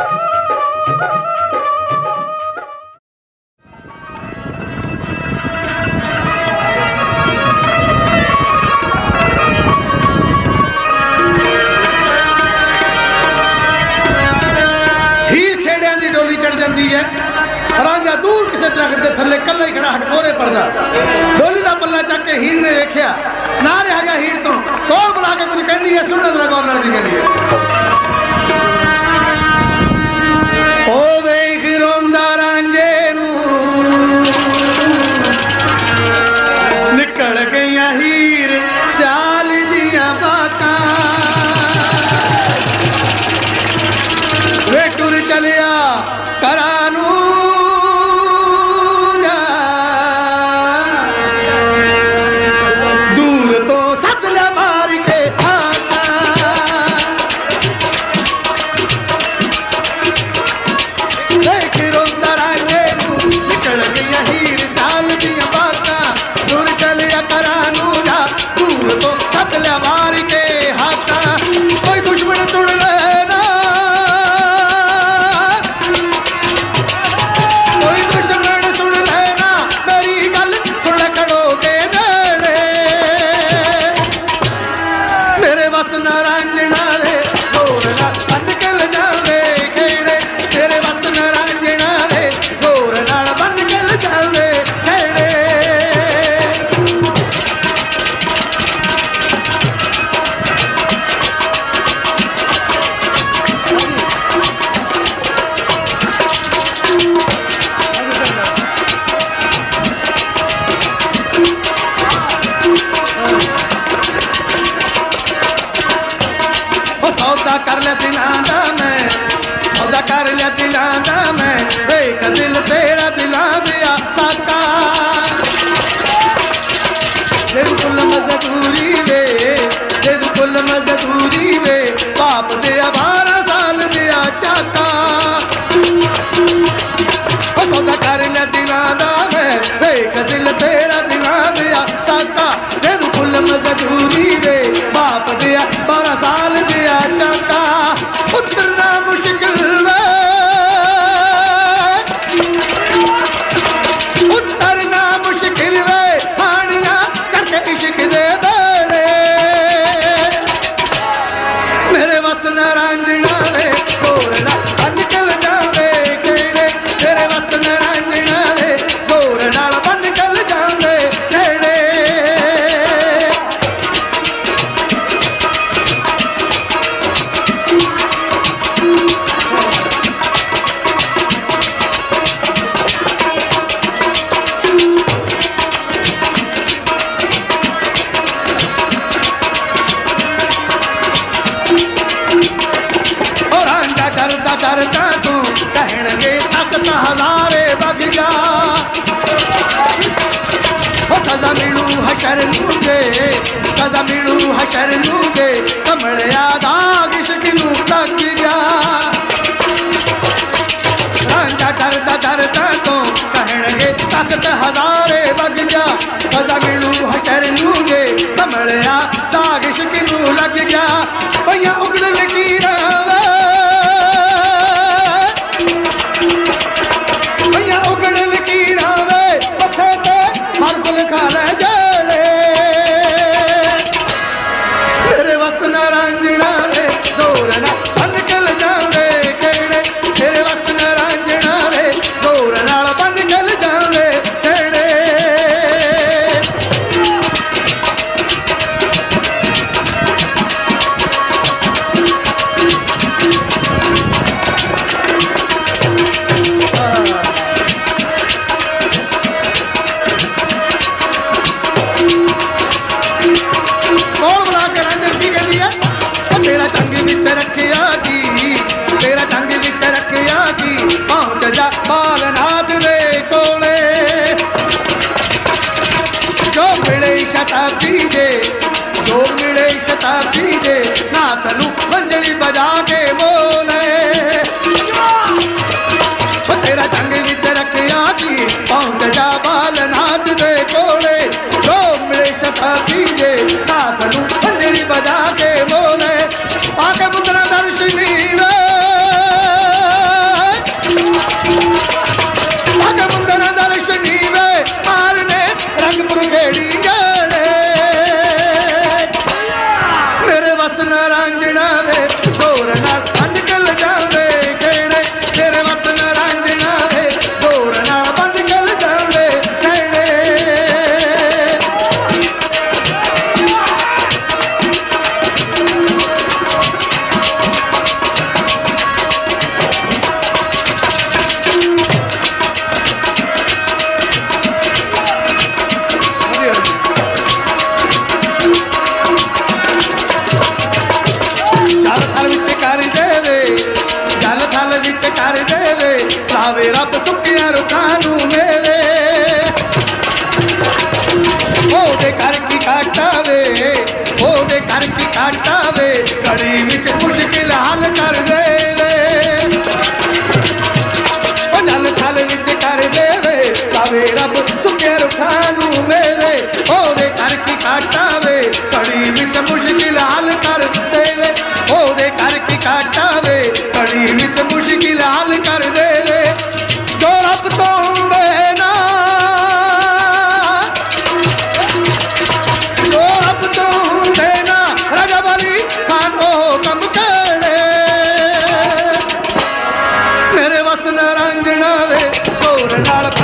रांझा दूर किसी दरख्त के थले कला ही खड़ा हटकोरे पड़दा डोली का पल्ला चक के हीर ने वेख्या ना रहा गया हीर तो कोल बुला के कुछ कहती है सुन जरा गौर नाल भी कहती है ओ वेख रोंदा रांझे नू निकल गई हीर साल दिया बातां वे टुर चलिया करानू दिल तेरा दिला दिया साका बिल्कुल मजदूरी वे बाप दिया 12 साल दिया चाका सौदा कर लिया दिला दा मैं देख दिल तेरा दिला दिया साका बिल्कुल मजदूरी वे बाप दिया 12 साल दिया चाका उतरना मुश्किल इश्क दे बेड़े मेरे वस न रांझना रे गोरना बन चल जावे केड़े मेरे वस न रांझना रे गोरना बन चल जावे केड़े करता तू कहणगे ताकत हजारे बग जा सदा मिलू हशर नूगे सदा मिलू हशर नूगे कमलिया दाग इश्क नू लग जा रांझा करता तू कहणगे ताकत हजारे बग जा सदा मिलू हशर नूगे कमलिया दाग इश्क नू लग जा भैया उगड़ लकीरा मेरे वस न रांझना रे गोरना बन चल जावे केड़े मेरे वस न रांझना रे गोरना बन चल जावे केड़े तेरा चंग विच रखिया जी तेरा चंग विच रखिया जी पहुंच जा बालनाथ दे कोले जो मिले शताब्दी जे जो मिले शताब्दी जे नाथ नू मंजली बजा के बोले तेरा चंग विच रखिया जी पहुंच जा बालनाथ दे कोले जो मिले शताब्दी जे नाथ नू मंजली बजा के बोले आके मुद्रा दर्शनी वे विच कर देवे लावे रब सुखिया रुखां नूं मेरे ओदे घर की घाटा वे ओदे घर की घाटा वे घड़ी विच मुश्किल हल कर देवे ओ जल थल विच कर देवे लावे रब सुखिया रुखां नूं मेरे ओदे घर की घाटा वे घड़ी विच मुश्किल हल कर देवे ओदे घर की घाटा वे घड़ी विच मुश्किल हल कर देवे जो रब तो हुंदे ना जो रब तो हुंदे ना रजब अली खान ओ कम करे मेरे वस न रंजना वे जोर नाल